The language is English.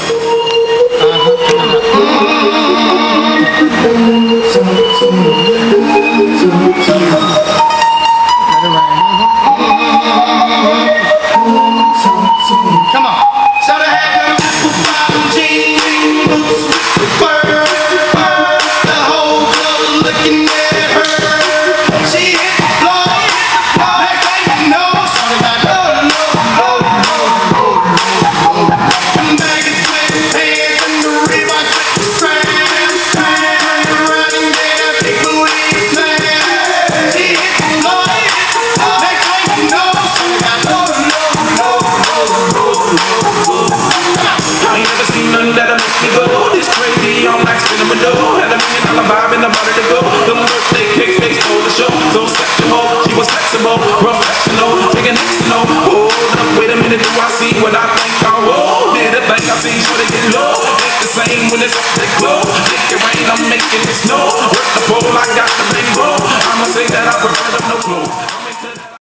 Come on. So they had them apple bottom jeans, boots with the fur. The whole club looking at her. She hit the floor. Next thing you know, something like them baggy sweatpants and the Reeboks with the straps. Running down big booty slam. She hit the floor. Next thing you know, something like I ain't never seen nothing that'll make me go this crazy. I'm like spinning my dough. Had $1 million vibe and nobody to go. Them birthday cakes, they stole the show. So sexual, she was flexible, professional, taking next to know. Hold up, wait a minute, do I see what I think I will? Did a thing I see, sure they get low. Think the same when it's up to glow. Make it rain, I'm making it snow. Work the pole, I got the rainbow. I'ma say that I prefer them no clothes.